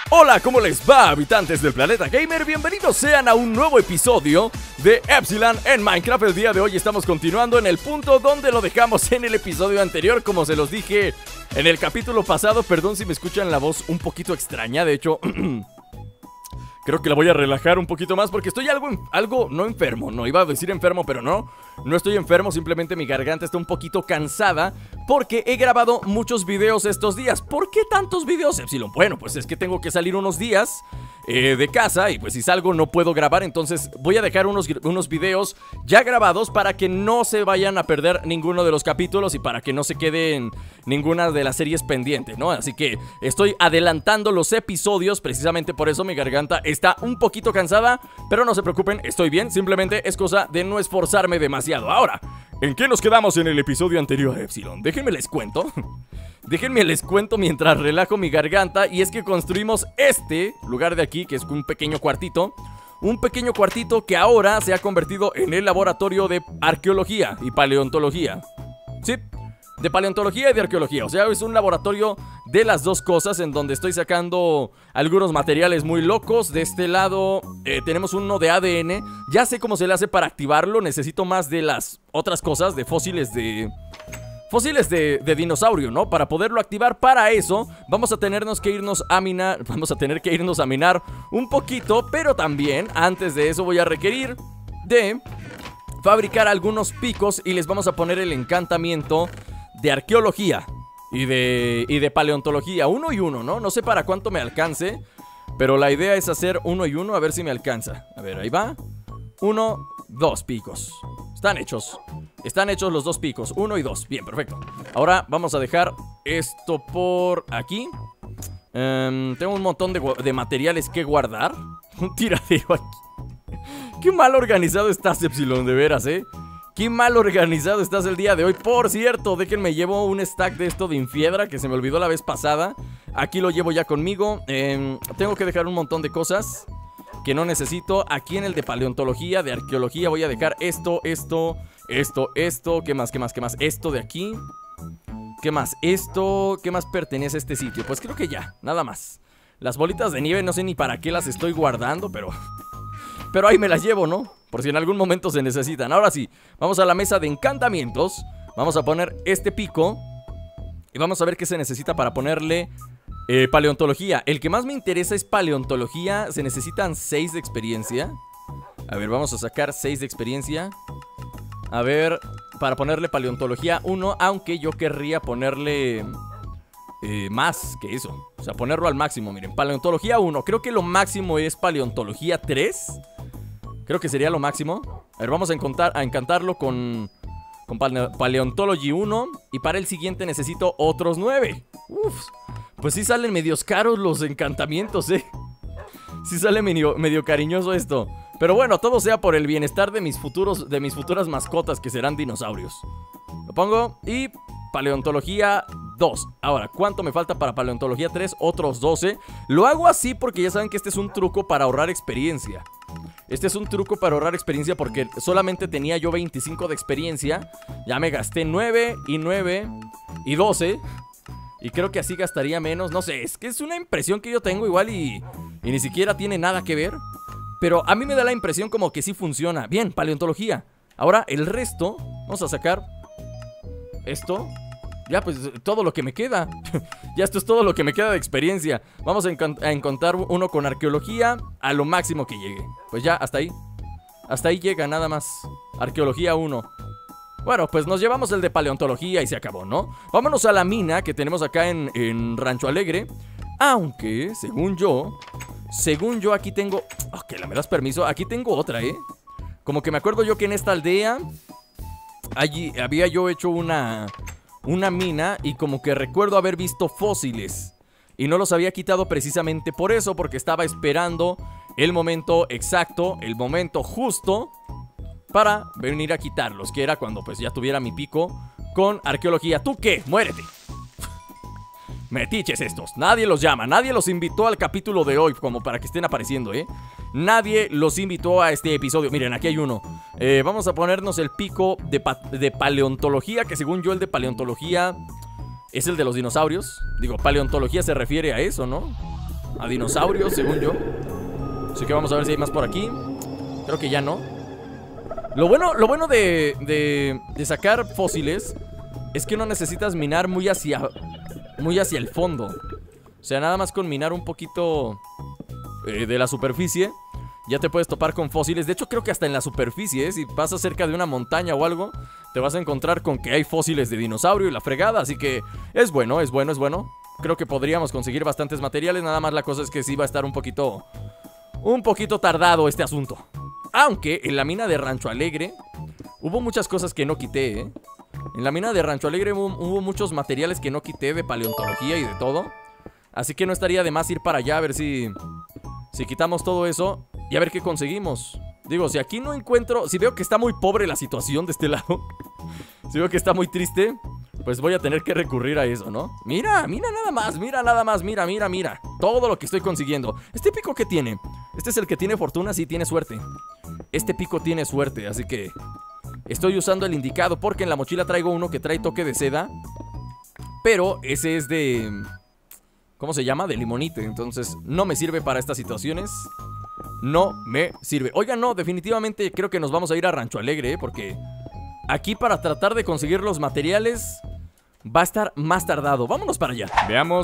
Hola, ¿cómo les va, habitantes del planeta gamer? Bienvenidos sean a un nuevo episodio de Epsilon en Minecraft. El día de hoy estamos continuando en el punto donde lo dejamos en el episodio anterior. Como se los dije en el capítulo pasado, perdón si me escuchan la voz un poquito extraña. De hecho, creo que la voy a relajar un poquito más porque estoy algo no enfermo. No iba a decir enfermo, pero no estoy enfermo. Simplemente mi garganta está un poquito cansada porque he grabado muchos videos estos días. ¿Por qué tantos videos, Epsilon? Bueno, pues es que tengo que salir unos días de casa y pues si salgo no puedo grabar. Entonces voy a dejar unos videos ya grabados para que no se vayan a perder ninguno de los capítulos y para que no se queden ninguna de las series pendientes, ¿no? Así que estoy adelantando los episodios. Precisamente por eso mi garganta está un poquito cansada, pero no se preocupen, estoy bien. Simplemente es cosa de no esforzarme demasiado. Ahora, ¿en qué nos quedamos en el episodio anterior, Epsilon? Déjenme les cuento. Déjenme les cuento mientras relajo mi garganta. Y es que construimos este lugar de aquí, que es un pequeño cuartito. Un pequeño cuartito que ahora se ha convertido en el laboratorio de arqueología y paleontología. Sí, de paleontología y de arqueología. O sea, es un laboratorio de las dos cosas, en donde estoy sacando algunos materiales muy locos. De este lado tenemos uno de ADN. Ya sé cómo se le hace para activarlo. Necesito más de las otras cosas, de fósiles de dinosaurio, ¿no? Para poderlo activar. Para eso vamos a tener que irnos a minar un poquito. Pero también, antes de eso, voy a requerir de fabricar algunos picos y les vamos a poner el encantamiento de arqueología y de paleontología, uno y uno, ¿no? No sé para cuánto me alcance, pero la idea es hacer uno y uno, a ver si me alcanza. A ver, ahí va. 1, 2 picos. Están hechos los dos picos, 1 y 2. Bien, perfecto. Ahora vamos a dejar esto por aquí. Tengo un montón de materiales que guardar. Un tiradero aquí. Qué mal organizado estás, Epsilon, de veras, Qué mal organizado estás el día de hoy. Por cierto, déjenme llevo un stack de esto de infiedra que se me olvidó la vez pasada. Aquí lo llevo ya conmigo. Tengo que dejar un montón de cosas que no necesito. Aquí en el de paleontología, de arqueología, voy a dejar esto. ¿Qué más? Esto de aquí. ¿Qué más? Esto. ¿Qué más pertenece a este sitio? Pues creo que ya, nada más. Las bolitas de nieve no sé ni para qué las estoy guardando, pero ahí me las llevo, ¿no? Por si en algún momento se necesitan. Ahora sí, vamos a la mesa de encantamientos. Vamos a poner este pico y vamos a ver qué se necesita para ponerle paleontología. El que más me interesa es paleontología. Se necesitan 6 de experiencia. A ver, vamos a sacar 6 de experiencia. A ver, para ponerle paleontología 1. Aunque yo querría ponerle más que eso. O sea, ponerlo al máximo, miren. Paleontología 1, creo que lo máximo es paleontología 3. Creo que sería lo máximo. A ver, vamos a encantarlo con Paleontology 1. Y para el siguiente necesito otros 9. Uf, pues sí salen medios caros los encantamientos, Sí sale medio cariñoso esto. Pero bueno, todo sea por el bienestar de mis futuras mascotas, que serán dinosaurios. Lo pongo y paleontología 2. Ahora, ¿cuánto me falta para paleontología 3? Otros 12. Lo hago así porque ya saben que este es un truco para ahorrar experiencia. Porque solamente tenía yo 25 de experiencia. Ya me gasté 9 y 9 y 12. Y creo que así gastaría menos. No sé, es que es una impresión que yo tengo igual y ni siquiera tiene nada que ver. Pero a mí me da la impresión como que sí funciona. Bien, paleontología. Ahora el resto, vamos a sacar esto. Ya, pues todo lo que me queda. Ya esto es todo lo que me queda de experiencia. Vamos a encontrar uno con arqueología a lo máximo que llegue. Pues ya, hasta ahí. Hasta ahí llega nada más. Arqueología 1. Bueno, pues nos llevamos el de paleontología y se acabó, ¿no? Vámonos a la mina que tenemos acá en Rancho Alegre. Aunque, según yo aquí tengo... Ok, ¿me das permiso? Aquí tengo otra, Como que me acuerdo yo que en esta aldea allí había yo hecho una mina y como que recuerdo haber visto fósiles y no los había quitado precisamente por eso, porque estaba esperando el momento exacto, el momento justo para venir a quitarlos, que era cuando pues ya tuviera mi pico con arqueología. ¿Tú qué? ¡Muérete! Metiches estos, nadie los llama, nadie los invitó al capítulo de hoy como para que estén apareciendo, Nadie los invitó a este episodio. Miren, aquí hay uno. Vamos a ponernos el pico de paleontología, que según yo el de paleontología es el de los dinosaurios. Digo, paleontología se refiere a eso, ¿no? a dinosaurios, según yo. Así que vamos a ver si hay más por aquí. Creo que ya no. Lo bueno de sacar fósiles es que no necesitas minar muy hacia el fondo. O sea, nada más con minar un poquito de la superficie, ya te puedes topar con fósiles. De hecho, creo que hasta en la superficie, si pasas cerca de una montaña o algo, te vas a encontrar con que hay fósiles de dinosaurio y la fregada. Así que es bueno, es bueno, es bueno. Creo que podríamos conseguir bastantes materiales. Nada más la cosa es que sí va a estar un poquito tardado este asunto. Aunque en la mina de Rancho Alegre hubo muchas cosas que no quité, ¿eh? En la mina de Rancho Alegre hubo muchos materiales que no quité de paleontología y de todo. Así que no estaría de más ir para allá a ver si quitamos todo eso y a ver qué conseguimos. Digo, si aquí no encuentro, si veo que está muy pobre la situación de este lado, si veo que está muy triste, pues voy a tener que recurrir a eso, ¿no? Mira nada más, mira todo lo que estoy consiguiendo. ¿Este pico qué tiene? Este es el que tiene fortuna, sí, tiene suerte. Este pico tiene suerte, así que estoy usando el indicado porque en la mochila traigo uno que trae toque de seda. Pero ese es de... ¿cómo se llama? De limonite. Entonces no me sirve para estas situaciones. No me sirve. Oigan, no, definitivamente creo que nos vamos a ir a Rancho Alegre, porque aquí para tratar de conseguir los materiales va a estar más tardado. Vámonos para allá. Veamos.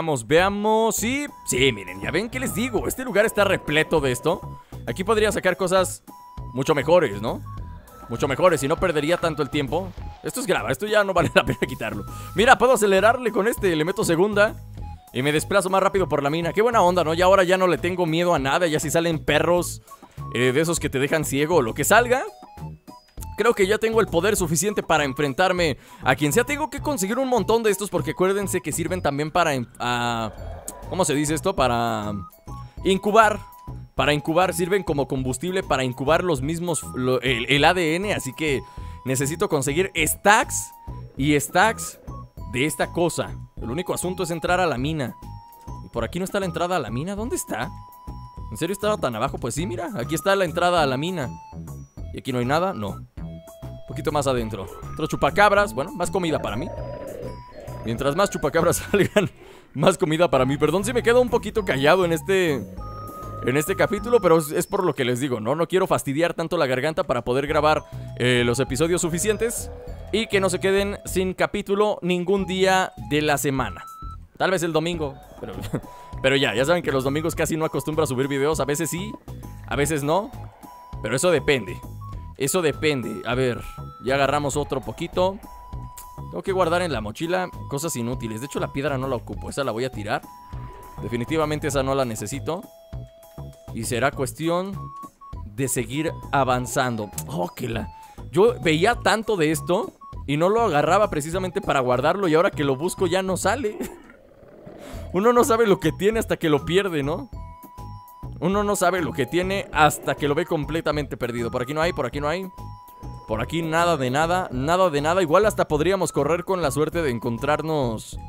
Sí, miren, ya ven que les digo. Este lugar está repleto de esto. Aquí podría sacar cosas mucho mejores, ¿no? Mucho mejores y no perdería tanto el tiempo. Esto es grava, esto ya no vale la pena quitarlo. Mira, puedo acelerarle con este, le meto segunda y me desplazo más rápido por la mina. Qué buena onda, ¿no? Y ahora ya no le tengo miedo a nada. Ya si salen perros de esos que te dejan ciego o lo que salga, creo que ya tengo el poder suficiente para enfrentarme a quien sea. Tengo que conseguir un montón de estos porque acuérdense que sirven también para... ¿cómo se dice esto? Para incubar. Para incubar, sirven como combustible para incubar los mismos... el ADN, así que necesito conseguir stacks y stacks de esta cosa. El único asunto es entrar a la mina. Y por aquí no está la entrada a la mina. ¿Dónde está? ¿En serio estaba tan abajo? Pues sí, mira, aquí está la entrada a la mina. ¿Y aquí no hay nada? No. Un poquito más adentro. Otro chupacabras, bueno, más comida para mí. Mientras más chupacabras salgan, más comida para mí. Perdón si me quedo un poquito callado en este capítulo, pero es por lo que les digo, ¿no? No quiero fastidiar tanto la garganta para poder grabar los episodios suficientes y que no se queden sin capítulo ningún día de la semana. Tal vez el domingo, pero ya saben que los domingos casi no acostumbro a subir videos. A veces sí, a veces no, pero eso depende. Eso depende. A ver, ya agarramos otro poquito. Tengo que guardar en la mochila cosas inútiles. De hecho la piedra no la ocupo, esa la voy a tirar. Definitivamente esa no la necesito. Y será cuestión de seguir avanzando. Oh, que la... Yo veía tanto de esto y no lo agarraba precisamente para guardarlo. Y ahora que lo busco ya no sale. Uno no sabe lo que tiene hasta que lo pierde, ¿no? Uno no sabe lo que tiene hasta que lo ve completamente perdido. Por aquí no hay, por aquí no hay. Por aquí nada de nada, nada de nada. Igual hasta podríamos correr con la suerte de encontrarnos...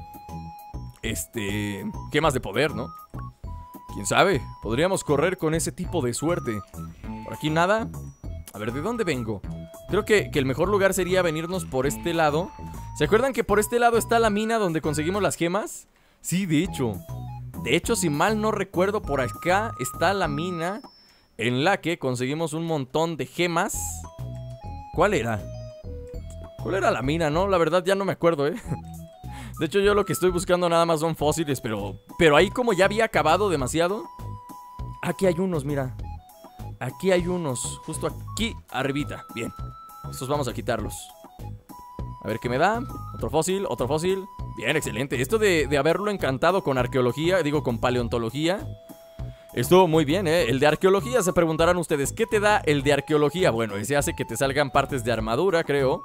gemas de poder, ¿no? ¿Quién sabe? Podríamos correr con ese tipo de suerte. Por aquí nada. A ver, ¿de dónde vengo? Creo que el mejor lugar sería venirnos por este lado. ¿Se acuerdan que por este lado está la mina donde conseguimos las gemas? Sí, de hecho. De hecho, si mal no recuerdo, por acá está la mina en la que conseguimos un montón de gemas. ¿Cuál era? ¿Cuál era la mina, no? La verdad ya no me acuerdo, ¿eh? De hecho, yo lo que estoy buscando nada más son fósiles, pero ahí como ya había acabado demasiado. Aquí hay unos, mira. Aquí hay unos, justo aquí arribita. Bien, estos vamos a quitarlos. A ver qué me da. Otro fósil, otro fósil. Bien, excelente. Esto de haberlo encantado con arqueología, digo con paleontología, estuvo muy bien, ¿eh? El de arqueología, se preguntarán ustedes, ¿qué te da el de arqueología? Bueno, ese hace que te salgan partes de armadura, creo.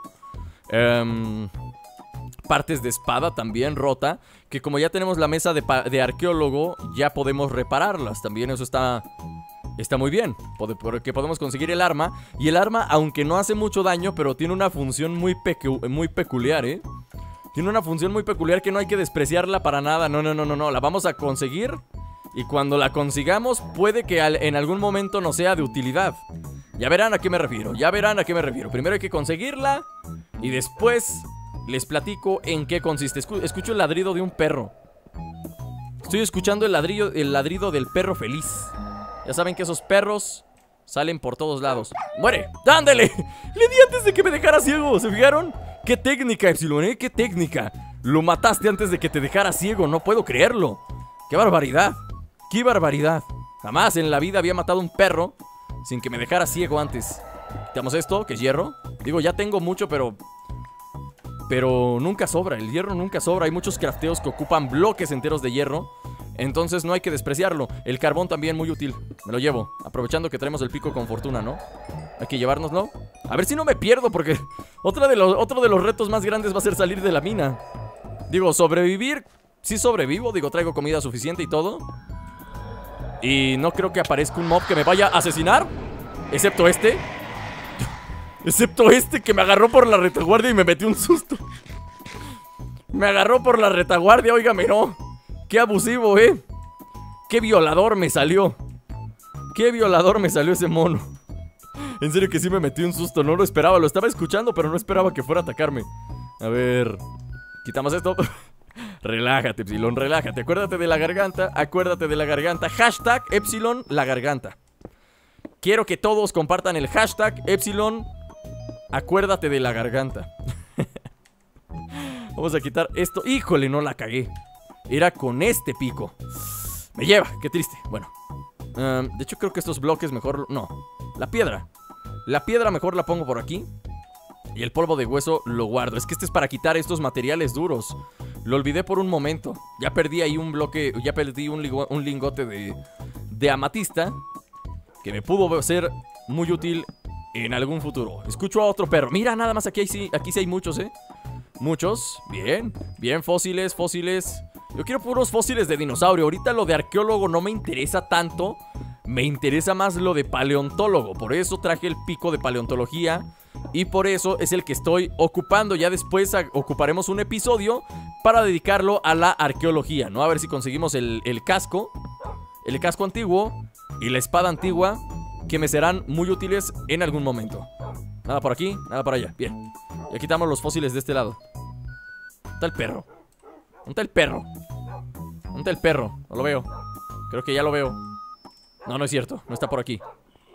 Partes de espada también rota, que como ya tenemos la mesa de arqueólogo, ya podemos repararlas. También eso está muy bien, porque podemos conseguir el arma. Y el arma, aunque no hace mucho daño, pero tiene una función muy peculiar, ¿eh? Tiene una función muy peculiar que no hay que despreciarla para nada. No, la vamos a conseguir. Y cuando la consigamos, puede que en algún momento nos sea de utilidad. Ya verán a qué me refiero, Primero hay que conseguirla y después les platico en qué consiste. Escucho el ladrido de un perro. Estoy escuchando el ladrido del perro feliz. Ya saben que esos perros salen por todos lados. ¡Muere! ¡Dándole! Le di antes de que me dejara ciego. ¿Se fijaron? ¡Qué técnica, Epsilon, qué técnica! Lo mataste antes de que te dejara ciego. No puedo creerlo. ¡Qué barbaridad! ¡Qué barbaridad! Jamás en la vida había matado un perro sin que me dejara ciego antes. Quitamos esto, que es hierro. Digo, ya tengo mucho, pero nunca sobra. El hierro nunca sobra. Hay muchos crafteos que ocupan bloques enteros de hierro. Entonces no hay que despreciarlo. El carbón también muy útil. Me lo llevo, aprovechando que traemos el pico con fortuna, ¿no? Hay que llevárnoslo. A ver si no me pierdo, porque otro de los retos más grandes va a ser salir de la mina. Digo, sobrevivir. Sí sobrevivo, digo, traigo comida suficiente y todo. Y no creo que aparezca un mob que me vaya a asesinar. Excepto este. Excepto este que me agarró por la retaguardia y me metió un susto. Me agarró por la retaguardia, óigame, no. Qué abusivo, qué violador me salió. Qué violador me salió ese mono. En serio que sí me metió un susto, no lo esperaba. Lo estaba escuchando, pero no esperaba que fuera a atacarme. A ver, quitamos esto. Relájate, Epsilon, relájate. Acuérdate de la garganta, acuérdate de la garganta. Hashtag Epsilon la garganta. Quiero que todos compartan el hashtag Epsilon acuérdate de la garganta. Vamos a quitar esto. Híjole, no la cagué. Era con este pico. Me lleva, qué triste. Bueno, de hecho creo que estos bloques mejor... No, la piedra. La piedra mejor la pongo por aquí. Y el polvo de hueso lo guardo. Es que este es para quitar estos materiales duros. Lo olvidé por un momento. Ya perdí ahí un bloque. Ya perdí un lingote de amatista, que me pudo ser muy útil en algún futuro. Escucho a otro perro. Mira, nada más aquí sí hay muchos, Muchos, bien, bien, fósiles. Yo quiero puros fósiles de dinosaurio. Ahorita lo de arqueólogo no me interesa tanto. Me interesa más lo de paleontólogo. Por eso traje el pico de paleontología. Y por eso es el que estoy ocupando. Ya después ocuparemos un episodio para dedicarlo a la arqueología, ¿no? A ver si conseguimos el casco. El casco antiguo y la espada antigua, que me serán muy útiles en algún momento. Nada por aquí, nada por allá. Bien, ya quitamos los fósiles de este lado. ¿Dónde está el perro? ¿Dónde está el perro? ¿Dónde está el perro? No lo veo. Creo que ya lo veo. No, no es cierto, no está por aquí.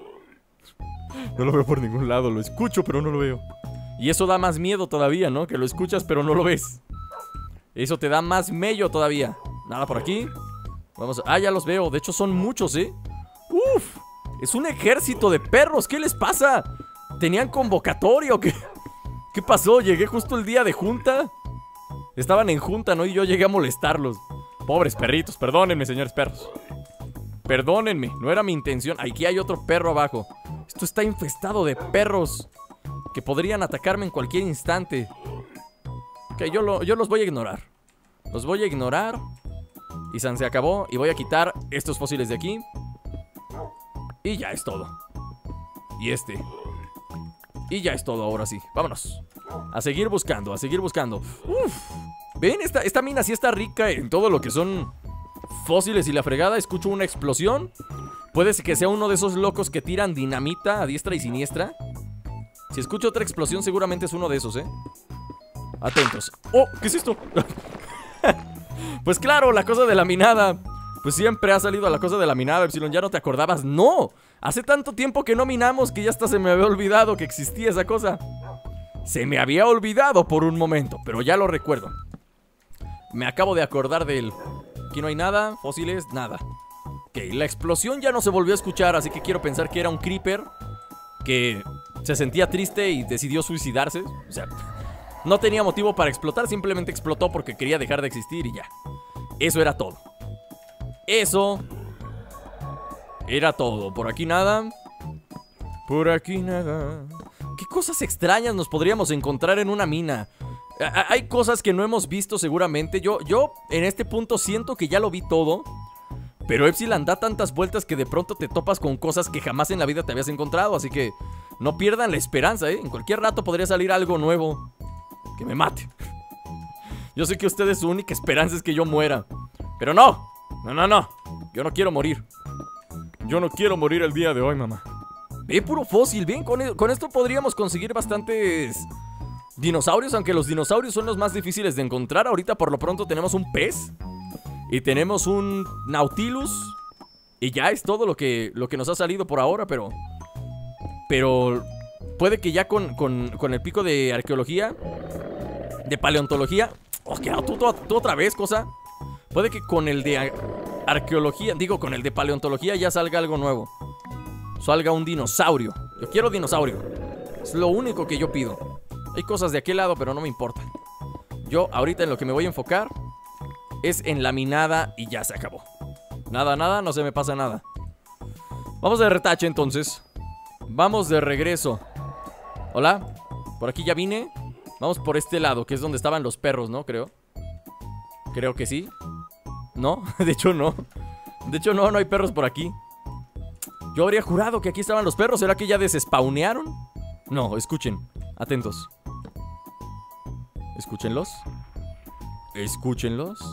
No lo veo por ningún lado, lo escucho pero no lo veo. Y eso da más miedo todavía, ¿no? Que lo escuchas pero no lo ves. Eso te da más mello todavía. Nada por aquí. Vamos a... Ah, ya los veo, de hecho son muchos, Uf, es un ejército de perros, ¿qué les pasa? ¿Tenían convocatoria o qué? ¿Qué pasó? Llegué justo el día de junta. Estaban en junta, ¿no? Y yo llegué a molestarlos. Pobres perritos, perdónenme, señores perros. Perdónenme, no era mi intención. Aquí hay otro perro abajo. Esto está infestado de perros que podrían atacarme en cualquier instante. Ok, yo los voy a ignorar. Los voy a ignorar. Y se acabó. Y voy a quitar estos fósiles de aquí. Y ya es todo. Y este. Y ya es todo, ahora sí. Vámonos. A seguir buscando, a seguir buscando. Uf. ¿Ven? Esta mina sí está rica en todo lo que son fósiles y la fregada. Escucho una explosión. Puede que sea uno de esos locos que tiran dinamita a diestra y siniestra. Si escucho otra explosión, seguramente es uno de esos, Atentos. ¡Oh! ¿Qué es esto? Pues claro, la cosa de la minada. Pues siempre ha salido la cosa de la minada, Epsilon. ¿Ya no te acordabas? ¡No! Hace tanto tiempo que no minamos que ya hasta se me había olvidado que existía esa cosa. Se me había olvidado por un momento, pero ya lo recuerdo. Me acabo de acordar de él. Aquí no hay nada, fósiles, nada. Ok, la explosión ya no se volvió a escuchar, así que quiero pensar que era un creeper que se sentía triste y decidió suicidarse. O sea, no tenía motivo para explotar, simplemente explotó porque quería dejar de existir y ya. Eso era todo. Eso era todo. Por aquí nada. Por aquí nada. ¿Qué cosas extrañas nos podríamos encontrar en una mina? Hay cosas que no hemos visto seguramente. Yo en este punto siento que ya lo vi todo. Pero Epsilon da tantas vueltas que de pronto te topas con cosas que jamás en la vida te habías encontrado. Así que no pierdan la esperanza, En cualquier rato podría salir algo nuevo que me mate. Yo sé que ustedes su única esperanza es que yo muera. Pero no. No. Yo no quiero morir. Yo no quiero morir el día de hoy, mamá. Ve, puro fósil. Bien, con esto podríamos conseguir bastantes dinosaurios. Aunque los dinosaurios son los más difíciles de encontrar. Ahorita por lo pronto tenemos un pez. Y tenemos un Nautilus. Y ya es todo lo que nos ha salido por ahora, pero puede que ya con el pico de arqueología, de paleontología. Oh, ¿qué? ¿Tú otra vez, cosa? Puede que con el de arqueología, digo, con el de paleontología ya salga algo nuevo. Salga un dinosaurio. Yo quiero dinosaurio. Es lo único que yo pido. Hay cosas de aquel lado, pero no me importa. Yo ahorita en lo que me voy a enfocar es en la minada y ya se acabó. Nada, no se me pasa nada. Vamos de retache entonces. Vamos de regreso. Hola, por aquí ya vine. Vamos por este lado, que es donde estaban los perros, ¿no? Creo que sí. No, de hecho no. De hecho no hay perros por aquí. Yo habría jurado que aquí estaban los perros. ¿Será que ya desespawnearon? No, escuchen, atentos. Escúchenlos. Escúchenlos.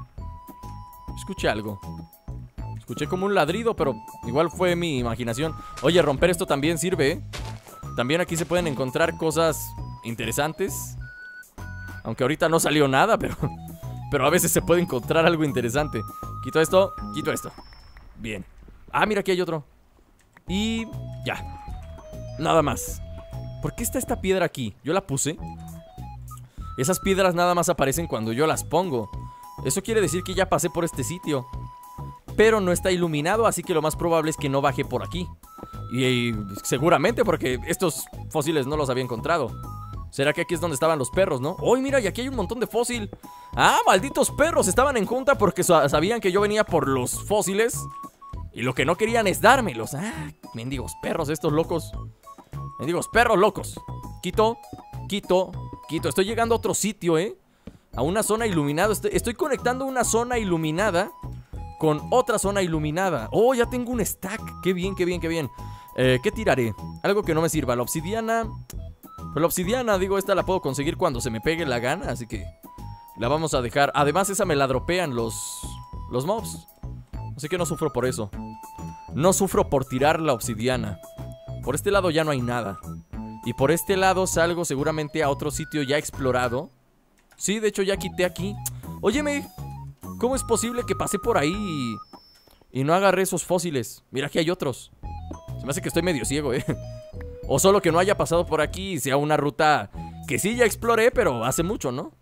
Escuché algo. Escuché como un ladrido, pero igual fue mi imaginación. Oye, romper esto también sirve, ¿eh? También aquí se pueden encontrar cosas interesantes. Aunque ahorita no salió nada, pero a veces se puede encontrar algo interesante. Quito esto, quito esto. Bien. Ah, mira, aquí hay otro. Y ya. Nada más. ¿Por qué está esta piedra aquí? Yo la puse. Esas piedras nada más aparecen cuando yo las pongo. Eso quiere decir que ya pasé por este sitio. Pero no está iluminado, así que lo más probable es que no baje por aquí. Y seguramente porque estos fósiles no los había encontrado. ¿Será que aquí es donde estaban los perros, no? ¡Uy, mira! Y aquí hay un montón de fósil. ¡Ah, malditos perros! Estaban en junta porque sabían que yo venía por los fósiles. Y lo que no querían es dármelos. ¡Ah! Mendigos perros estos locos. Mendigos perros locos. Quito. Estoy llegando a otro sitio, ¿eh? A una zona iluminada. Estoy conectando una zona iluminada con otra zona iluminada. ¡Oh, ya tengo un stack! ¡Qué bien! ¿Qué tiraré? Algo que no me sirva. La obsidiana... Pero la obsidiana, digo, esta la puedo conseguir cuando se me pegue la gana, así que la vamos a dejar. Además, esa me la dropean los mobs. Así que no sufro por eso. No sufro por tirar la obsidiana. Por este lado ya no hay nada. Y por este lado salgo seguramente a otro sitio ya explorado. Sí, de hecho ya quité aquí. Óyeme, ¿cómo es posible que pasé por ahí y no agarré esos fósiles? Mira, aquí hay otros. Se me hace que estoy medio ciego, O solo que no haya pasado por aquí y sea una ruta que sí ya exploré, pero hace mucho, ¿no?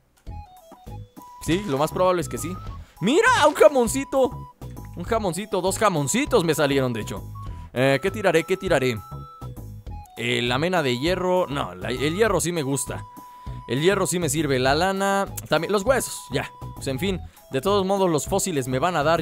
Sí, lo más probable es que sí. ¡Mira! ¡Un jamoncito! Un jamoncito, 2 jamoncitos me salieron, de hecho. ¿Qué tiraré? La mena de hierro. No, el hierro sí me gusta. El hierro sí me sirve. La lana, también, los huesos, ya. Pues en fin, de todos modos los fósiles me van a dar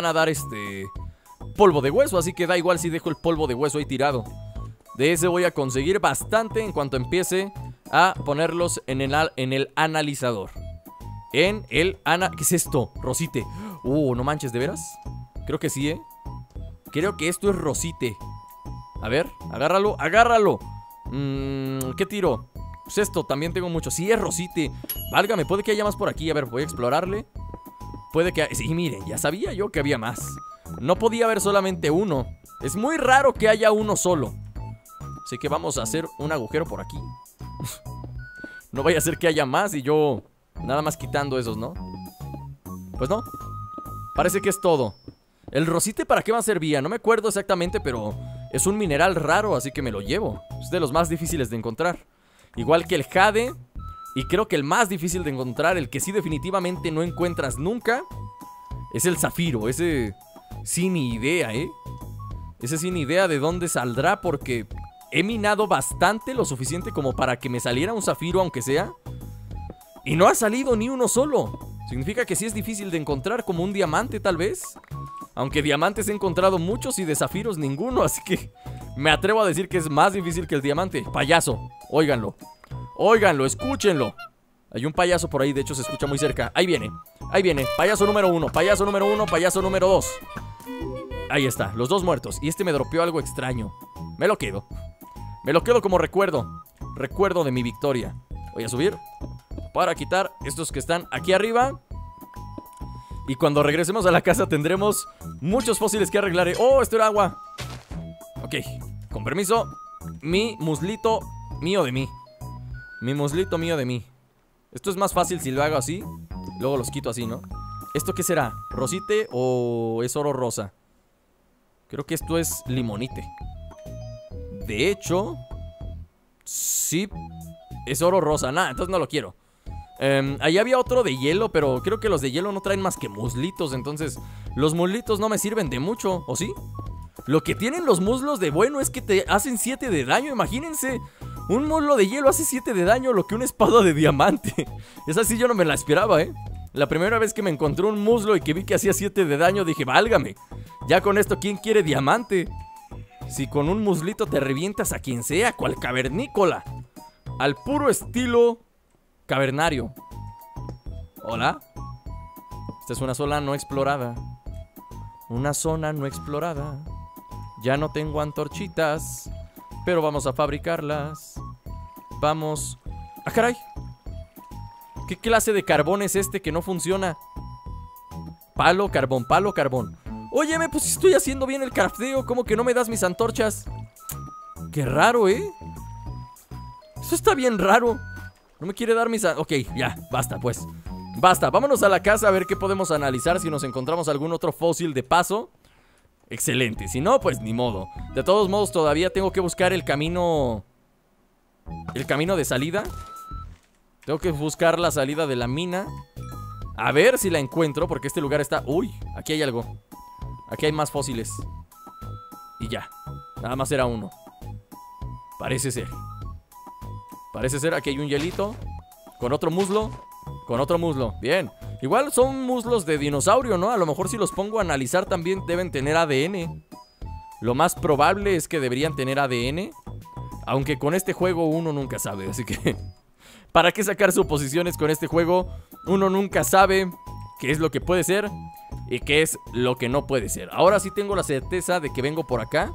polvo de hueso, así que da igual si dejo el polvo de hueso ahí tirado. De ese voy a conseguir bastante en cuanto empiece a ponerlos en el analizador. ¿Qué es esto? Rosite. No manches, ¿de veras? Creo que sí, Creo que esto es rosite. A ver, agárralo. ¿Qué tiro? Pues esto, también tengo mucho. Sí, es rosite. Válgame, puede que haya más por aquí. A ver, voy a explorarle. Puede que... Sí, miren, ya sabía yo que había más. No podía haber solamente uno. Es muy raro que haya uno solo. Así que vamos a hacer un agujero por aquí. No vaya a ser que haya más y yo nada más quitando esos, ¿no? Pues no. Parece que es todo. ¿El rosite para qué más servía? No me acuerdo exactamente, pero es un mineral raro, así que me lo llevo. Es de los más difíciles de encontrar. Igual que el jade. Y creo que el más difícil de encontrar, el que sí definitivamente no encuentras nunca, es el zafiro. Ese sin idea, Ese sin idea de dónde saldrá, porque he minado bastante, lo suficiente como para que me saliera un zafiro, aunque sea. Y no ha salido ni uno solo. Significa que sí es difícil de encontrar, como un diamante tal vez. Aunque diamantes he encontrado muchos y de zafiros ninguno, así que me atrevo a decir que es más difícil que el diamante. Payaso, óiganlo, escúchenlo. Hay un payaso por ahí, de hecho se escucha muy cerca. Ahí viene, payaso número 1, payaso número 2. Ahí está, los 2 muertos. Y este me dropeó algo extraño. Me lo quedo como recuerdo de mi victoria. Voy a subir para quitar estos que están aquí arriba. Y cuando regresemos a la casa tendremos muchos fósiles que arreglar. ¡Oh, esto era agua! Ok, con permiso. Mi muslito mío de mí. Esto es más fácil si lo hago así. Luego los quito así, ¿no? ¿Esto qué será? ¿Rosite o es oro rosa? Creo que esto es limonite. De hecho, sí, es oro rosa. Nah, entonces no lo quiero. Ahí había otro de hielo, pero creo que los de hielo no traen más que muslitos. Entonces, los muslitos no me sirven de mucho, ¿o sí? Lo que tienen los muslos de bueno es que te hacen 7 de daño, imagínense. Un muslo de hielo hace 7 de daño, lo que una espada de diamante. Esa sí yo no me la esperaba, ¿eh? La primera vez que me encontré un muslo y que vi que hacía 7 de daño, dije, válgame. Ya con esto, ¿quién quiere diamante? Si con un muslito te revientas a quien sea, cual cavernícola. Al puro estilo cavernario. Hola. Esta es una zona no explorada. Una zona no explorada. Ya no tengo antorchitas, pero vamos a fabricarlas. Vamos. ¡Ah, caray! ¿Qué clase de carbón es este que no funciona? Palo, carbón, palo, carbón. Óyeme, pues estoy haciendo bien el crafteo. ¿Cómo que no me das mis antorchas? Qué raro, ¿eh? Eso está bien raro. No me quiere dar mis... Ok, ya, basta pues. Basta, vámonos a la casa a ver qué podemos analizar. Si nos encontramos algún otro fósil de paso. Excelente, si no, pues ni modo. De todos modos, todavía tengo que buscar el camino. El camino de salida. Tengo que buscar la salida de la mina. A ver si la encuentro, porque este lugar está... Uy, aquí hay algo. Aquí hay más fósiles. Y ya, nada más era uno. Parece ser. Parece ser, aquí hay un hielito. Con otro muslo. Con otro muslo, bien. Igual son muslos de dinosaurio, ¿no? A lo mejor si los pongo a analizar también deben tener ADN. Lo más probable es que deberían tener ADN. Aunque con este juego uno nunca sabe, así que... ¿Para qué sacar suposiciones con este juego? Uno nunca sabe qué es lo que puede ser y qué es lo que no puede ser. Ahora sí tengo la certeza de que vengo por acá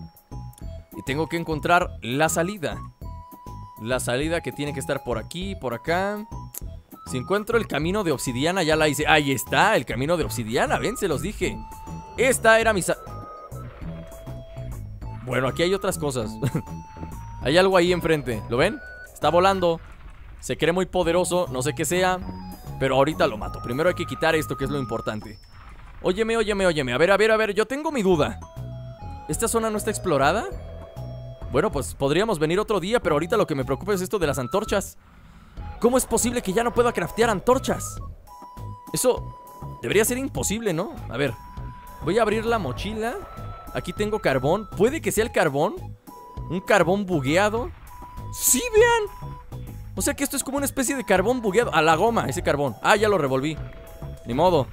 y tengo que encontrar la salida. La salida que tiene que estar por aquí, por acá. Si encuentro el camino de obsidiana, ya la hice. Ahí está, el camino de obsidiana, ven, se los dije. Esta era mi Bueno, aquí hay otras cosas. Hay algo ahí enfrente, ¿lo ven? Está volando. Se cree muy poderoso, no sé qué sea, pero ahorita lo mato. Primero hay que quitar esto, que es lo importante. Óyeme, óyeme, óyeme. A ver, yo tengo mi duda. ¿Esta zona no está explorada? Bueno, pues podríamos venir otro día, pero ahorita lo que me preocupa es esto de las antorchas. ¿Cómo es posible que ya no pueda craftear antorchas? Eso debería ser imposible, ¿no? A ver, voy a abrir la mochila. Aquí tengo carbón. ¿Puede que sea el carbón? ¿Un carbón bugueado? ¡Sí, vean! O sea que esto es como una especie de carbón bugueado. A la goma, ese carbón. Ah, ya lo revolví. Ni modo.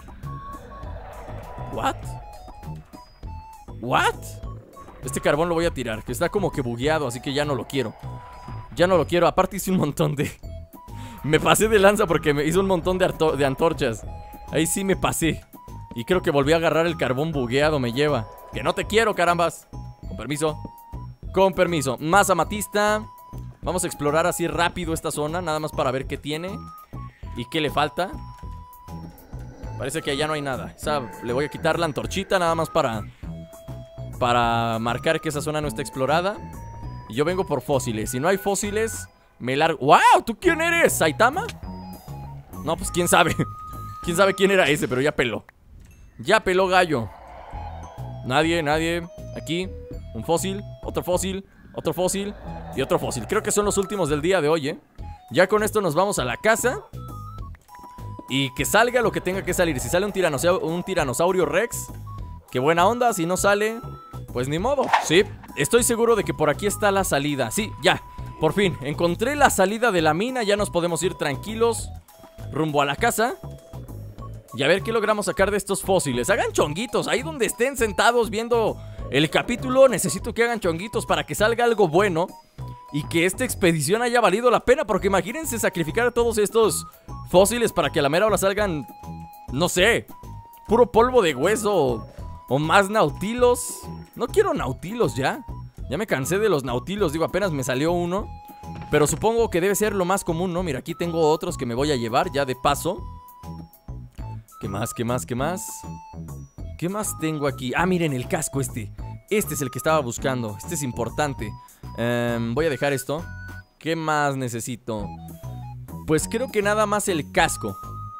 ¿What? ¿What? Este carbón lo voy a tirar, que está como que bugueado, así que ya no lo quiero. Ya no lo quiero, aparte hice un montón de... Me pasé de lanza porque me hizo un montón de antorchas. Ahí sí me pasé. Y creo que volví a agarrar el carbón bugueado, me lleva. Que no te quiero, carambas. Con permiso. Con permiso. Más amatista. Vamos a explorar así rápido esta zona, nada más para ver qué tiene y qué le falta. Parece que allá no hay nada. Le voy a quitar la antorchita nada más para marcar que esa zona no está explorada. Y yo vengo por fósiles. Si no hay fósiles, me largo. ¡Wow! ¿Tú quién eres? ¿Saitama? No, pues quién sabe. Quién sabe quién era ese, pero ya peló. Ya peló gallo. Nadie. Aquí, un fósil, otro fósil, otro fósil y otro fósil. Creo que son los últimos del día de hoy, ¿eh? Ya con esto nos vamos a la casa. Y que salga lo que tenga que salir. Si sale un tiranosaurio Rex, qué buena onda. Si no sale, pues ni modo. Sí, estoy seguro de que por aquí está la salida. Sí, ya, por fin, encontré la salida de la mina. Ya nos podemos ir tranquilos rumbo a la casa y a ver qué logramos sacar de estos fósiles. Hagan chonguitos, ahí donde estén sentados viendo el capítulo. Necesito que hagan chonguitos para que salga algo bueno y que esta expedición haya valido la pena. Porque imagínense sacrificar a todos estos fósiles para que a la mera hora salgan, no sé, puro polvo de hueso o más nautilos. No quiero nautilos ya. Ya me cansé de los nautilos, digo, apenas me salió uno. Pero supongo que debe ser lo más común, ¿no? Mira, aquí tengo otros que me voy a llevar ya de paso. ¿Qué más? ¿Qué más? ¿Qué más? ¿Qué más tengo aquí? Ah, miren, el casco este. Este es el que estaba buscando. Este es importante. Voy a dejar esto. ¿Qué más necesito? Pues creo que nada más el casco.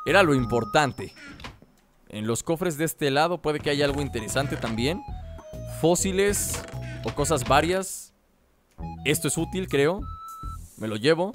era lo importante. En los cofres de este lado puede que haya algo interesante también. Fósiles o cosas varias. Esto es útil, creo. Me lo llevo.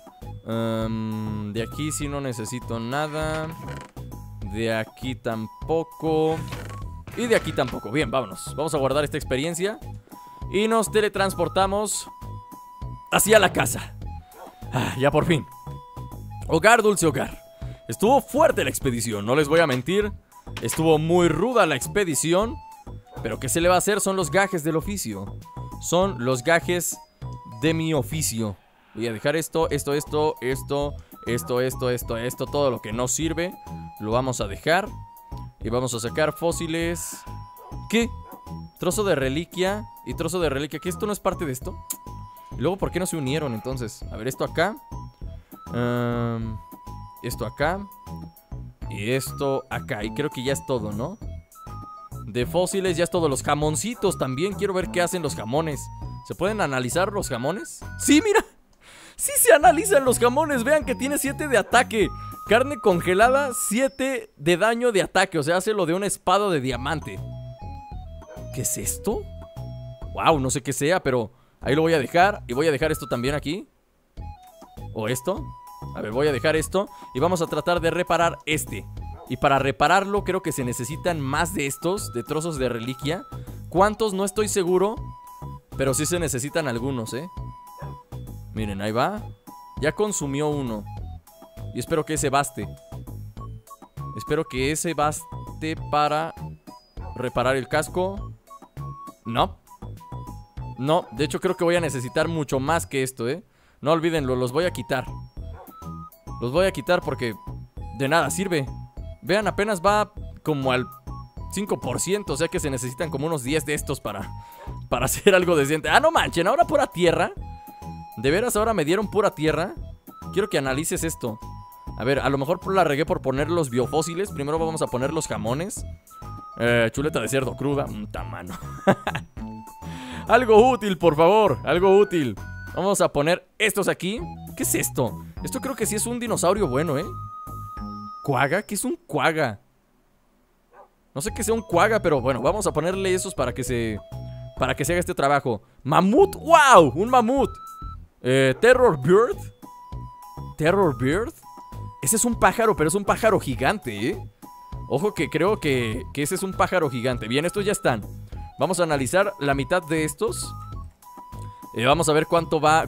De aquí sí no necesito nada. De aquí tampoco. Y de aquí tampoco. Bien, vámonos. Vamos a guardar esta experiencia. Y nos teletransportamos hacia la casa. Ya por fin. Hogar, dulce hogar. Estuvo fuerte la expedición, no les voy a mentir. Estuvo muy ruda la expedición. Pero ¿qué se le va a hacer? Son los gajes del oficio. Son los gajes de mi oficio. Voy a dejar esto, esto, todo lo que no sirve lo vamos a dejar. Y vamos a sacar fósiles. ¿Qué? Trozo de reliquia y trozo de reliquia. ¿Qué? ¿Esto no es parte de esto? Y luego, ¿por qué no se unieron entonces? A ver, esto acá. Esto acá. Y esto acá. Y creo que ya es todo, ¿no? De fósiles ya es todo. Los jamoncitos también. Quiero ver qué hacen los jamones. ¿Se pueden analizar los jamones? ¡Sí, mira! ¡Sí se analizan los jamones! Vean que tiene 7 de ataque. Carne congelada, 7 de daño de ataque. O sea, hace lo de una espada de diamante. ¿Qué es esto? Wow, no sé qué sea, pero ahí lo voy a dejar. Y voy a dejar esto también aquí. ¿O esto? A ver, voy a dejar esto. Y vamos a tratar de reparar este. Y para repararlo creo que se necesitan más de estos, de trozos de reliquia. ¿Cuántos? No estoy seguro. Pero sí se necesitan algunos, ¿eh? Miren, ahí va. Ya consumió uno. Y espero que ese baste. Espero que ese baste para reparar el casco. No. No, de hecho creo que voy a necesitar mucho más que esto, ¿eh? No olvídenlo, los voy a quitar. Los voy a quitar porque de nada sirve. Vean, apenas va como al 5%. O sea que se necesitan como unos 10 de estos para hacer algo decente. Ah, no manchen, ahora pura tierra. De veras, ahora me dieron pura tierra. Quiero que analices esto. A ver, a lo mejor la regué por poner los biofósiles. Primero vamos a poner los jamones. Chuleta de cerdo cruda. Mano. Algo útil, por favor. Algo útil. Vamos a poner estos aquí. ¿Qué es esto? Esto creo que sí es un dinosaurio bueno, ¿eh? ¿Cuaga? ¿Qué es un cuaga? No sé qué sea un cuaga, pero bueno, vamos a ponerle esos para que se haga este trabajo. ¡Mamut! ¡Wow! Un mamut. Terror Bird. Terror Bird. Ese es un pájaro, pero es un pájaro gigante, ¿eh? Ojo que creo que ese es un pájaro gigante. Bien, estos ya están. Vamos a analizar la mitad de estos. Vamos a ver cuánto va.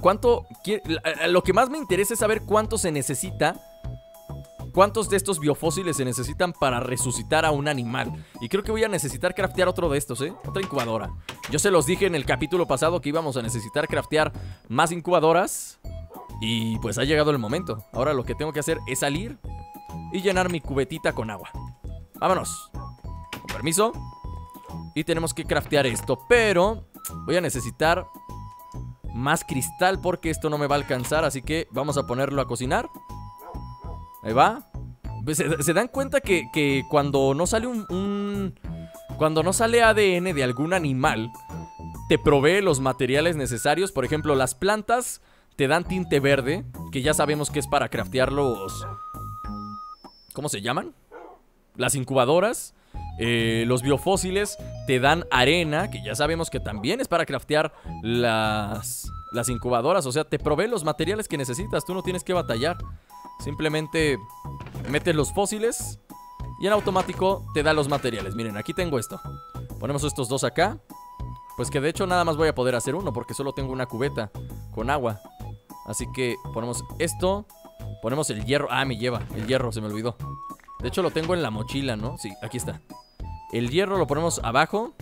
Lo que más me interesa es saber cuánto se necesita. ¿Cuántos de estos biofósiles se necesitan para resucitar a un animal? Y creo que voy a necesitar craftear otro de estos, ¿eh? Otra incubadora. Yo se los dije en el capítulo pasado que íbamos a necesitar craftear más incubadoras. Y pues ha llegado el momento. Ahora lo que tengo que hacer es salir y llenar mi cubetita con agua. Vámonos. Con permiso. Y tenemos que craftear esto. Pero voy a necesitar más cristal porque esto no me va a alcanzar. Así que vamos a ponerlo a cocinar. Ahí va. ¿Se dan cuenta que cuando no sale cuando no sale ADN de algún animal, te provee los materiales necesarios? Por ejemplo, las plantas te dan tinte verde, que ya sabemos que es para craftear los... ¿Cómo se llaman? Las incubadoras. Los biofósiles te dan arena, que ya sabemos que también es para craftear las incubadoras. O sea, te provee los materiales que necesitas. Tú no tienes que batallar. Simplemente metes los fósiles y en automático te da los materiales. Miren, aquí tengo esto. Ponemos estos dos acá. Pues que de hecho nada más voy a poder hacer uno porque solo tengo una cubeta con agua. Así que ponemos esto. Ponemos el hierro. Ah, me lleva. El hierro, se me olvidó. De hecho lo tengo en la mochila, ¿no? Sí, aquí está. El hierro lo ponemos abajo.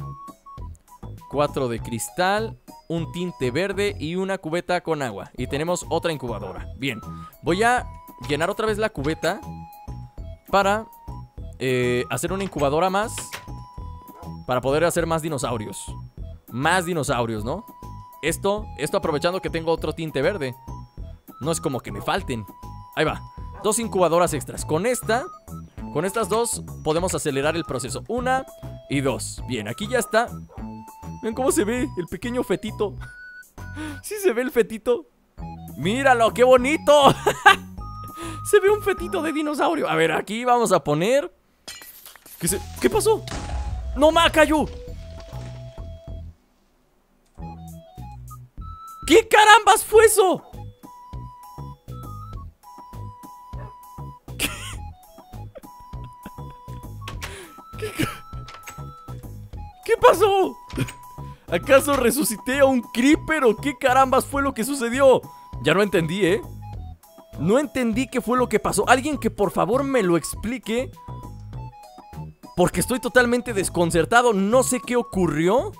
4 de cristal, un tinte verde y una cubeta con agua. Y tenemos otra incubadora. Bien, voy a llenar otra vez la cubeta para hacer una incubadora más, para poder hacer más dinosaurios. Más dinosaurios, ¿no? Esto aprovechando que tengo otro tinte verde. No es como que me falten. Ahí va, 2 incubadoras extras. Con estas 2 podemos acelerar el proceso. 1 y 2. Bien, aquí ya está. Ven cómo se ve el pequeño fetito. ¿Sí se ve el fetito? ¡Míralo, qué bonito! Se ve un fetito de dinosaurio. A ver, aquí vamos a poner... ¿Qué pasó? ¡No, ma, cayó! ¿Qué carambas fue eso? ¿Qué pasó? ¿Acaso resucité a un creeper o qué carambas fue lo que sucedió? Ya no entendí, ¿eh? No entendí qué fue lo que pasó. Alguien que por favor me lo explique, porque estoy totalmente desconcertado. No sé qué ocurrió.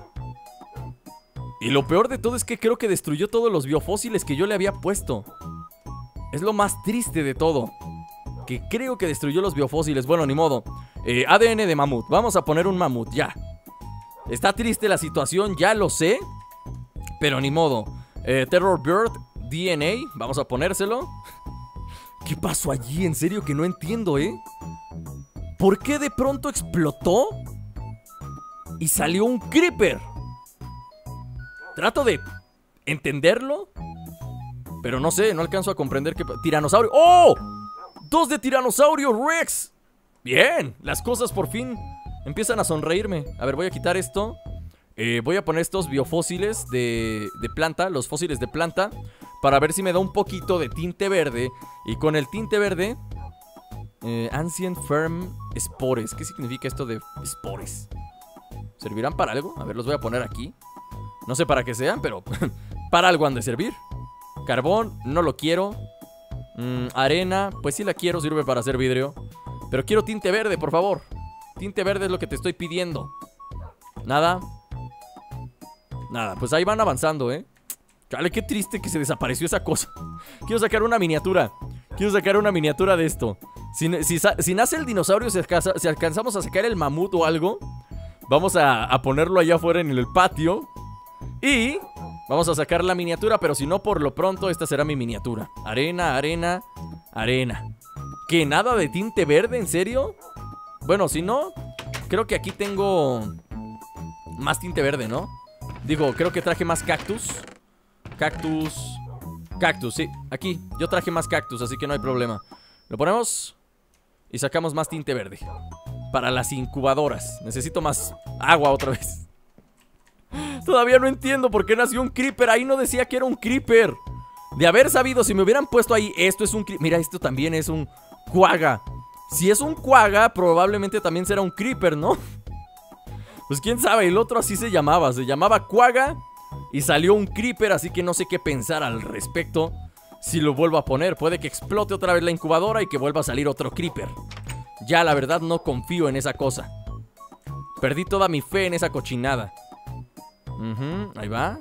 Y lo peor de todo es que creo que destruyó todos los biofósiles que yo le había puesto. Es lo más triste de todo, que creo que destruyó los biofósiles. Bueno, ni modo. ADN de mamut. Vamos a poner un mamut, ya. Está triste la situación, ya lo sé, pero ni modo. Terror Bird DNA, vamos a ponérselo. ¿Qué pasó allí? En serio que no entiendo, ¿eh? ¿Por qué de pronto explotó y salió un creeper? Trato de entenderlo, pero no sé, no alcanzo a comprender qué... Tiranosaurio. ¡Oh! 2 de Tiranosaurio Rex. Bien, las cosas por fin empiezan a sonreírme. A ver, voy a quitar esto. Voy a poner estos biofósiles de planta, los fósiles de planta, para ver si me da un poquito de tinte verde. Y con el tinte verde, Ancient Firm Spores. ¿Qué significa esto de spores? ¿Servirán para algo? A ver, los voy a poner aquí. No sé para qué sean, pero para algo han de servir. Carbón, no lo quiero. Arena, pues sí la quiero, sirve para hacer vidrio. Pero quiero tinte verde, por favor. Tinte verde es lo que te estoy pidiendo. Nada. Nada, pues ahí van avanzando, ¿eh? Chale, qué triste que se desapareció esa cosa. Quiero sacar una miniatura. Quiero sacar una miniatura de esto. Si nace el dinosaurio, si alcanzamos a sacar el mamut o algo, vamos a ponerlo allá afuera en el patio. Y vamos a sacar la miniatura, pero si no, por lo pronto esta será mi miniatura. Arena, arena, arena. ¿Qué? ¿Nada de tinte verde? ¿En serio? Bueno, si no, creo que aquí tengo más tinte verde, ¿no? Digo, creo que traje más cactus. Cactus, sí, aquí yo traje más cactus, así que no hay problema. Lo ponemos y sacamos más tinte verde para las incubadoras. Necesito más agua otra vez. Todavía no entiendo por qué nació un creeper. Ahí no decía que era un creeper. De haber sabido, si me hubieran puesto ahí, esto es un creeper. Mira, esto también es un quagga. Si es un quagga, probablemente también será un creeper, ¿no? Pues quién sabe, el otro así se llamaba quagga y salió un creeper, así que no sé qué pensar al respecto. Si lo vuelvo a poner, puede que explote otra vez la incubadora y que vuelva a salir otro creeper. Ya la verdad no confío en esa cosa. Perdí toda mi fe en esa cochinada. Ahí va.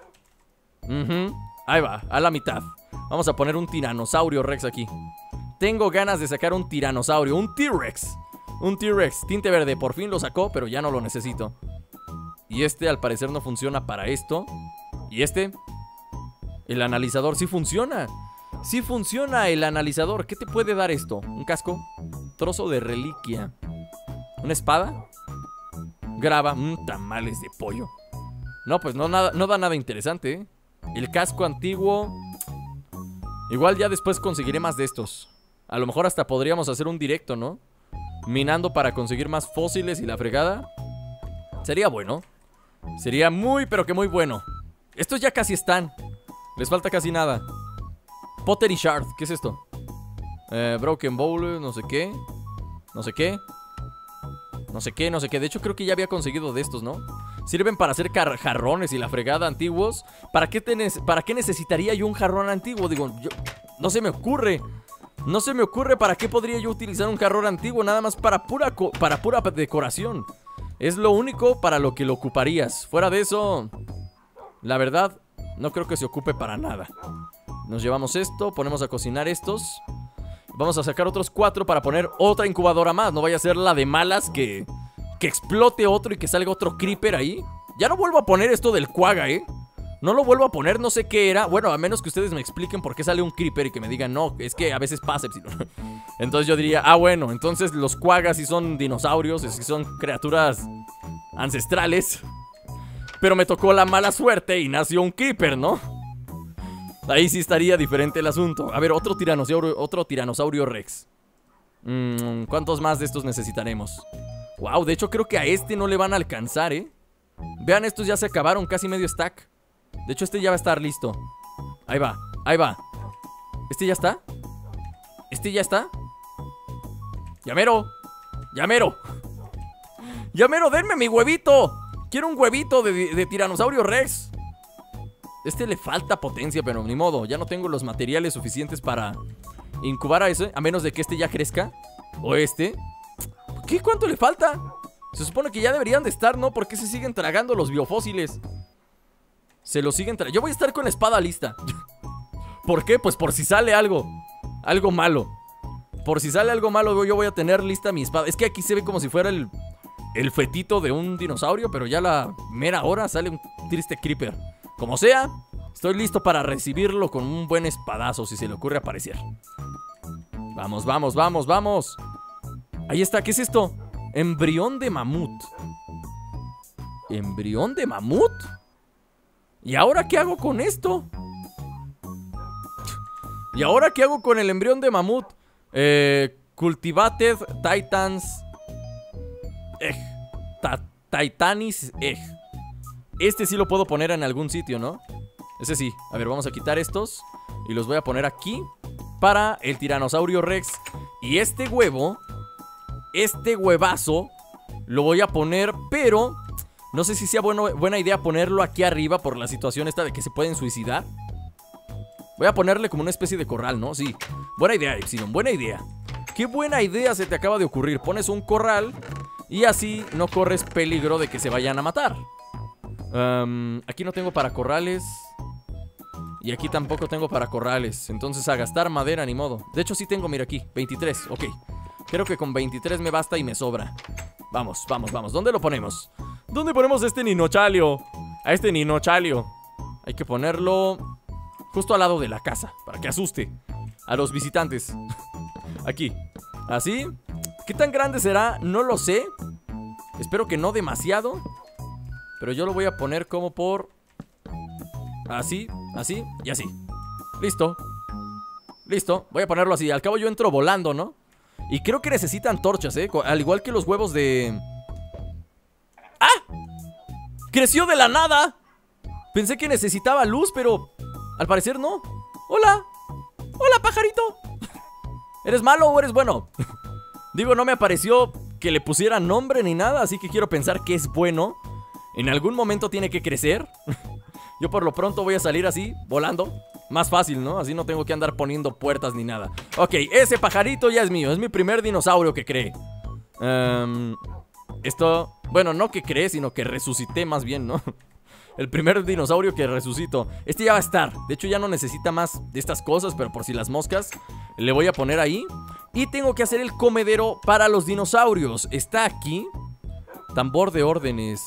Ahí va, a la mitad. Vamos a poner un tiranosaurio Rex aquí. Tengo ganas de sacar un tiranosaurio, un T-Rex. Un T-Rex, tinte verde, por fin lo sacó, pero ya no lo necesito. Y este al parecer no funciona para esto. Y este, el analizador sí funciona. Sí funciona el analizador. ¿Qué te puede dar esto? ¿Un casco? Trozo de reliquia. ¿Una espada? Grava, tamales de pollo. No, pues no da nada interesante, ¿eh? El casco antiguo. Igual ya después conseguiré más de estos. A lo mejor hasta podríamos hacer un directo, ¿no? Minando para conseguir más fósiles y la fregada. Sería bueno. Sería muy, pero que muy bueno. Estos ya casi están. Les falta casi nada. Pottery Shard, ¿qué es esto? Broken Bowl, no sé qué. No sé qué. No sé qué, no sé qué. De hecho creo que ya había conseguido de estos, ¿no? Sirven para hacer jarrones y la fregada antiguos. ¿Para qué necesitaría yo un jarrón antiguo? Digo, no se me ocurre. No se me ocurre para qué podría yo utilizar un jarrón antiguo. Nada más para pura decoración. Es lo único para lo que lo ocuparías. Fuera de eso, la verdad, no creo que se ocupe para nada. Nos llevamos esto, ponemos a cocinar estos. Vamos a sacar otros 4 para poner otra incubadora más. No vaya a ser la de malas que explote otro y que salga otro creeper ahí. Ya no vuelvo a poner esto del quagga, no lo vuelvo a poner, no sé qué era. Bueno, a menos que ustedes me expliquen por qué sale un creeper y que me digan, no, es que a veces pasa. Entonces yo diría, bueno, entonces los quaggas sí son dinosaurios, sí son criaturas ancestrales. Pero me tocó la mala suerte y nació un creeper, ¿no? Ahí sí estaría diferente el asunto. A ver, otro tiranosaurio Rex. ¿Cuántos más de estos necesitaremos? Wow, de hecho creo que a este no le van a alcanzar, ¿eh? Vean, estos ya se acabaron, casi medio stack. De hecho este ya va a estar listo. Ahí va, ahí va. ¿Este ya está? ¿Este ya está? ¡Llamero! ¡Llamero! ¡Llamero, denme mi huevito! Quiero un huevito de tiranosaurio Rex. Este le falta potencia, pero ni modo. Ya no tengo los materiales suficientes para incubar a ese, a menos de que este ya crezca. O este. ¿Qué? ¿Cuánto le falta? Se supone que ya deberían de estar, ¿no? ¿Por qué se siguen tragando los biofósiles? Se los siguen tragando. Yo voy a estar con la espada lista. ¿Por qué? Pues por si sale algo. Algo malo. Por si sale algo malo, yo voy a tener lista mi espada. Es que aquí se ve como si fuera el fetito de un dinosaurio, pero ya a la mera hora sale un triste creeper. Como sea, estoy listo para recibirlo con un buen espadazo si se le ocurre aparecer. Vamos, vamos, vamos, vamos. Ahí está, ¿qué es esto? Embrión de mamut. ¿Embrión de mamut? ¿Y ahora qué hago con esto? ¿Y ahora qué hago con el embrión de mamut? Cultivated Titans Egg. Titanis Egg. Este sí lo puedo poner en algún sitio, ¿no? Ese sí. A ver, vamos a quitar estos y los voy a poner aquí para el tiranosaurio Rex. Y este huevo, este huevazo, lo voy a poner, pero no sé si sea buena idea ponerlo aquí arriba por la situación esta de que se pueden suicidar. Voy a ponerle como una especie de corral, ¿no? Sí. Buena idea, Epsilon, buena idea. Qué buena idea se te acaba de ocurrir. Pones un corral y así no corres peligro de que se vayan a matar. Aquí no tengo para corrales. Y aquí tampoco tengo para corrales. Entonces a gastar madera ni modo. De hecho sí tengo, mira aquí, 23, ok. Creo que con 23 me basta y me sobra. Vamos, vamos, vamos, ¿dónde lo ponemos? ¿Dónde ponemos a este ninochalio? A este ninochalio hay que ponerlo justo al lado de la casa, para que asuste a los visitantes. Aquí, así. ¿Qué tan grande será? No lo sé. Espero que no demasiado. Pero yo lo voy a poner como por así, así y así. Listo. Listo, voy a ponerlo así. Al cabo yo entro volando, ¿no? Y creo que necesitan antorchas, al igual que los huevos de... ¡Ah! ¡Creció de la nada! Pensé que necesitaba luz, pero al parecer no. ¡Hola! ¡Hola, pajarito! ¿Eres malo o eres bueno? Digo, no me apareció que le pusiera nombre ni nada, así que quiero pensar que es bueno. En algún momento tiene que crecer. Yo por lo pronto voy a salir así, volando. Más fácil, ¿no? Así no tengo que andar poniendo puertas ni nada. Ok, ese pajarito ya es mío. Es mi primer dinosaurio que creé. Esto... Bueno, no que creé, sino que resucité más bien, ¿no? El primer dinosaurio que resucito. Este ya va a estar. De hecho ya no necesita más de estas cosas, pero por si las moscas le voy a poner ahí. Y tengo que hacer el comedero para los dinosaurios. Está aquí. Tambor de órdenes.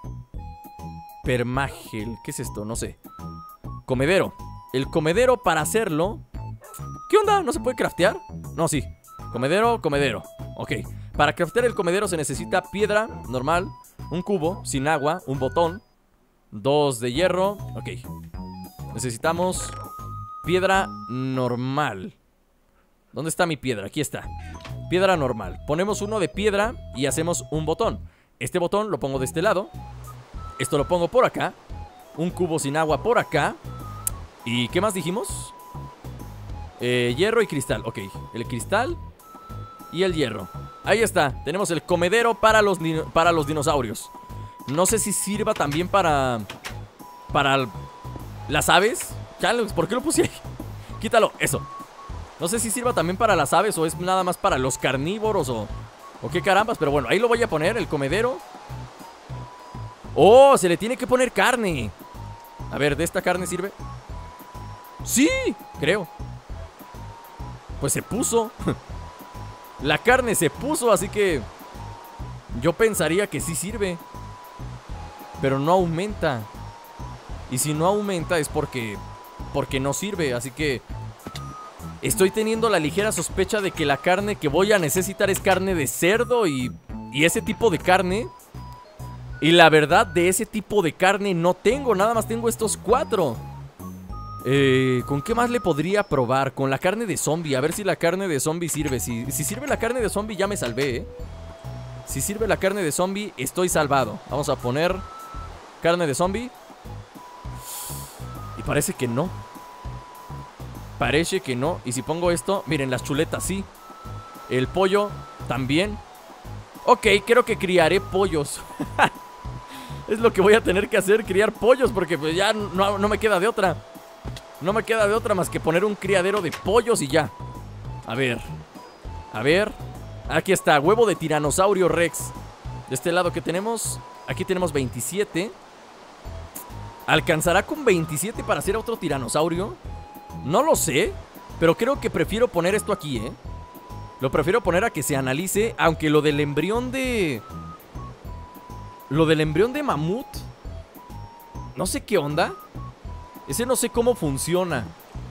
Permagel. ¿Qué es esto? No sé. Comedero. El comedero para hacerlo. ¿Qué onda? ¿No se puede craftear? No, sí. Comedero, comedero. Ok. Para craftear el comedero se necesita piedra normal, un cubo sin agua, un botón, 2 de hierro. Ok. Necesitamos piedra normal. ¿Dónde está mi piedra? Aquí está. Piedra normal. Ponemos uno de piedra y hacemos un botón. Este botón lo pongo de este lado. Esto lo pongo por acá. Un cubo sin agua por acá. ¿Y qué más dijimos? Hierro y cristal. Ok, el cristal y el hierro. Ahí está, tenemos el comedero para los dinosaurios. No sé si sirva también para las aves. Chale, ¿por qué lo puse ahí? Quítalo, eso. No sé si sirva también para las aves o es nada más para los carnívoros o qué carambas. Pero bueno, ahí lo voy a poner, el comedero. ¡Oh! Se le tiene que poner carne. A ver, ¿de esta carne sirve? ¡Sí! Creo. Pues se puso. La carne se puso, así que yo pensaría que sí sirve. Pero no aumenta. Y si no aumenta es porque no sirve. Así que estoy teniendo la ligera sospecha de que la carne que voy a necesitar es carne de cerdo y ese tipo de carne. Y la verdad, de ese tipo de carne no tengo. Nada más tengo estos 4. ¿Con qué más le podría probar? Con la carne de zombie. A ver si la carne de zombie sirve. Si sirve la carne de zombie ya me salvé, ¿eh? Si sirve la carne de zombie, estoy salvado. Vamos a poner carne de zombie. Y parece que no. Parece que no. Y si pongo esto, miren, las chuletas sí. El pollo también. Ok, creo que criaré pollos. Es lo que voy a tener que hacer, criar pollos. Porque pues ya no me queda de otra. No me queda de otra más que poner un criadero de pollos y ya. A ver. A ver. Aquí está, huevo de tiranosaurio rex. De este lado que tenemos, aquí tenemos 27. ¿Alcanzará con 27 para hacer otro tiranosaurio? No lo sé, pero creo que prefiero poner esto aquí, ¿eh? Lo prefiero poner a que se analice. Aunque lo del embrión de... Lo del embrión de mamut, no sé qué onda. Ese no sé cómo funciona.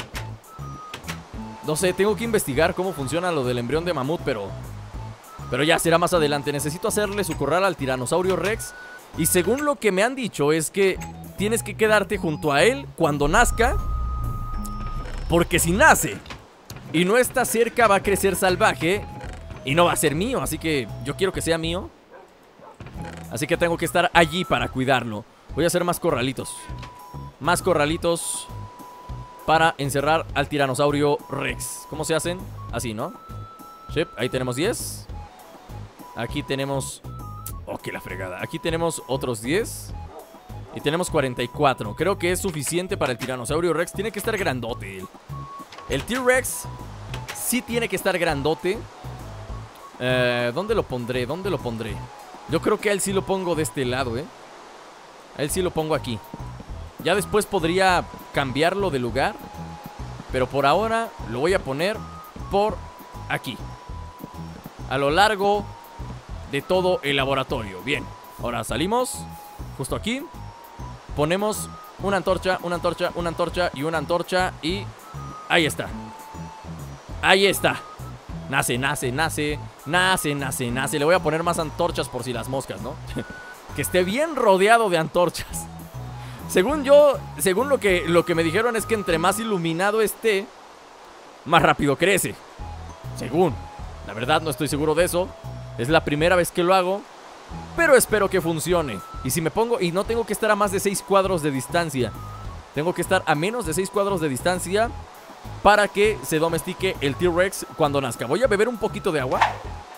No sé, tengo que investigar cómo funciona lo del embrión de mamut, pero ya será más adelante. Necesito hacerle su corral al tiranosaurio rex. Y según lo que me han dicho es que tienes que quedarte junto a él cuando nazca. Porque si nace y no está cerca va a crecer salvaje y no va a ser mío. Así que yo quiero que sea mío. Así que tengo que estar allí para cuidarlo. Voy a hacer más corralitos. Más corralitos para encerrar al tiranosaurio rex. ¿Cómo se hacen? Así, ¿no? Sí, ahí tenemos 10. Aquí tenemos... Oh, qué la fregada. Aquí tenemos otros 10. Y tenemos 44. Creo que es suficiente para el tiranosaurio rex. Tiene que estar grandote. El T-Rex sí tiene que estar grandote. ¿Dónde lo pondré? ¿Dónde lo pondré? Yo creo que a él sí lo pongo de este lado, ¿eh? A él sí lo pongo aquí. Ya después podría cambiarlo de lugar. Pero por ahora lo voy a poner por aquí. A lo largo de todo el laboratorio. Bien, ahora salimos justo aquí. Ponemos una antorcha, una antorcha, una antorcha y una antorcha. Y ahí está. Ahí está. Nace, nace, nace. Nace, nace, nace. Le voy a poner más antorchas por si las moscas, ¿no? Que esté bien rodeado de antorchas. Según yo, según lo que me dijeron es que entre más iluminado esté, más rápido crece. Según. La verdad no estoy seguro de eso. Es la primera vez que lo hago, pero espero que funcione. Y si me pongo, y no tengo que estar a más de 6 cuadros de distancia. Tengo que estar a menos de 6 cuadros de distancia para que se domestique el T-Rex cuando nazca. Voy a beber un poquito de agua.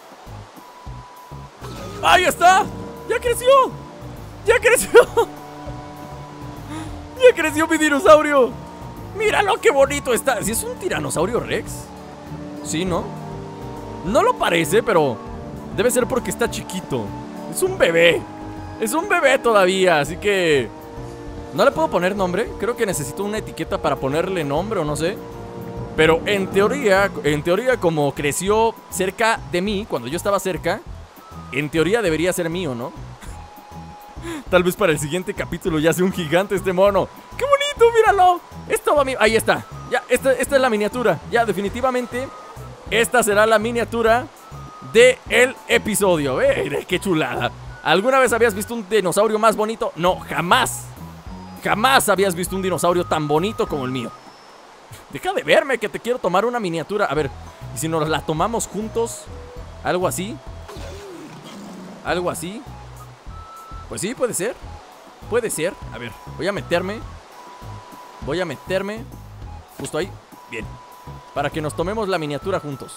¡Ahí está! ¡Ya creció! ¡Ya creció! ¡Ya creció mi dinosaurio! ¡Míralo qué bonito está! ¿Sí es un tiranosaurio rex? Sí, ¿no? No lo parece, pero debe ser porque está chiquito. Es un bebé. Es un bebé todavía, así que... ¿No le puedo poner nombre? Creo que necesito una etiqueta para ponerle nombre o no sé. Pero en teoría como creció cerca de mí, cuando yo estaba cerca, en teoría debería ser mío, ¿no? Tal vez para el siguiente capítulo ya sea un gigante este mono. ¡Qué bonito! ¡Míralo! Es todo mío. Ahí está. Ya, esta es la miniatura. Ya, definitivamente esta será la miniatura del episodio. ¡Qué chulada! ¿Alguna vez habías visto un dinosaurio más bonito? No, jamás. Jamás habías visto un dinosaurio tan bonito como el mío. Deja de verme, que te quiero tomar una miniatura. A ver, ¿y si nos la tomamos juntos? ¿Algo así? ¿Algo así? Pues sí, puede ser. Puede ser. A ver, voy a meterme. Voy a meterme justo ahí. Bien. Para que nos tomemos la miniatura juntos.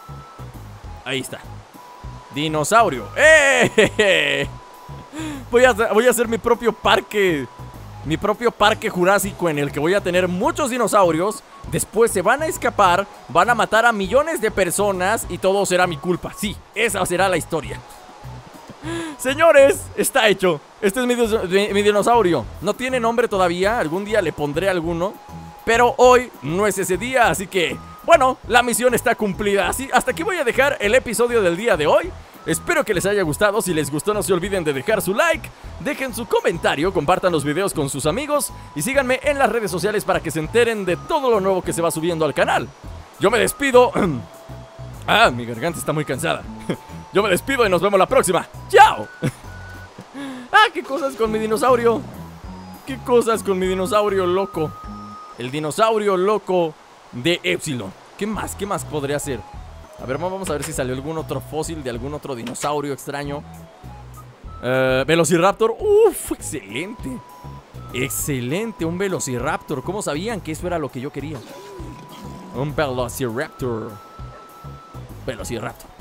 Ahí está. Dinosaurio. ¡Eh! Voy a hacer mi propio parque. Mi propio parque jurásico en el que voy a tener muchos dinosaurios. Después se van a escapar, van a matar a millones de personas y todo será mi culpa. Sí, esa será la historia. Señores, está hecho. Este es mi dinosaurio. No tiene nombre todavía, algún día le pondré alguno, pero hoy no es ese día, así que... Bueno, la misión está cumplida. Así, hasta aquí voy a dejar el episodio del día de hoy. Espero que les haya gustado. Si les gustó, no se olviden de dejar su like, dejen su comentario, compartan los videos con sus amigos y síganme en las redes sociales para que se enteren de todo lo nuevo que se va subiendo al canal. Yo me despido. Ah, mi garganta está muy cansada. Yo me despido y nos vemos la próxima. ¡Chao! Ah, qué cosas con mi dinosaurio. Qué cosas con mi dinosaurio loco. El dinosaurio loco de Epsilon. ¿Qué más? ¿Qué más podría ser? A ver, vamos a ver si salió algún otro fósil de algún otro dinosaurio extraño. Velociraptor. Uf, excelente. Excelente, un Velociraptor. ¿Cómo sabían que eso era lo que yo quería? Un Velociraptor. Velociraptor.